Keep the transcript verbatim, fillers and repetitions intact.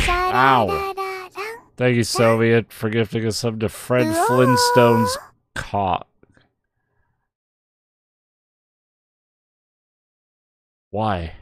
Ow. Thank you, Soviet, for gifting us some to Fred Flintstone's cock. Why?